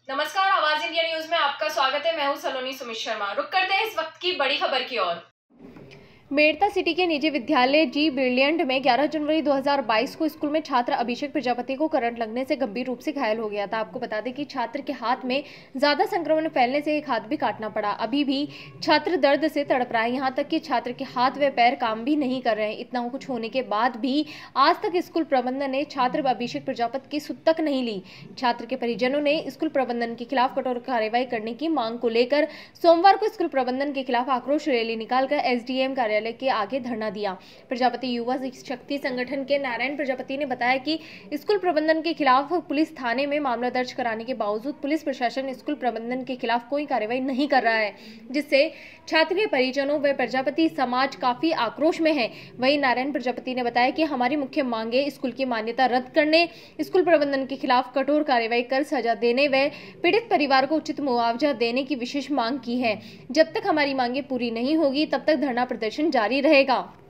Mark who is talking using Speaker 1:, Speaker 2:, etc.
Speaker 1: नमस्कार, आवाज India news में आपका स्वागत है। मैं हूं सलोनी सुमित शर्मा। रुक करते हैं इस वक्त की बड़ी खबर की ओर। मेड़ता सिटी के निजी विद्यालय जी ब्रिलियंट में 11 जनवरी 2022 को स्कूल में छात्र अभिषेक प्रजापति को करंट लगने से गंभीर रूप से घायल हो गया था। आपको बता दें कि छात्र के हाथ में ज्यादा संक्रमण फैलने से एक हाथ भी काटना पड़ा। अभी भी छात्र दर्द से तड़प रहा है। यहाँ तक कि छात्र के हाथ व पैर काम भी नहीं कर रहे हैं। इतना कुछ होने के बाद भी आज तक स्कूल प्रबंधन ने छात्र अभिषेक प्रजापति की सुध तक नहीं ली। छात्र के परिजनों ने स्कूल प्रबंधन के खिलाफ कठोर कार्रवाई करने की मांग को लेकर सोमवार को स्कूल प्रबंधन के खिलाफ आक्रोश रैली निकालकर एसडीएम कार्यालय के आगे धरना दिया। प्रजापति युवा शक्ति संगठन के नारायण प्रजापति ने बताया कि स्कूल प्रबंधन के खिलाफ पुलिस थाने में मामला दर्ज कराने के बावजूद पुलिस प्रशासन स्कूल प्रबंधन के खिलाफ कोई कार्रवाई नहीं कर रहा है, जिससे छात्र के परिजनों व प्रजापति समाज काफी आक्रोश में है। वहीं नारायण प्रजापति ने बताया कि हमारी मुख्य मांगे स्कूल की मान्यता रद्द करने, स्कूल प्रबंधन के खिलाफ कठोर कार्रवाई कर सजा देने व पीड़ित परिवार को उचित मुआवजा देने की विशेष मांग की है। जब तक हमारी मांगे पूरी नहीं होगी तब तक धरना प्रदर्शन जारी रहेगा।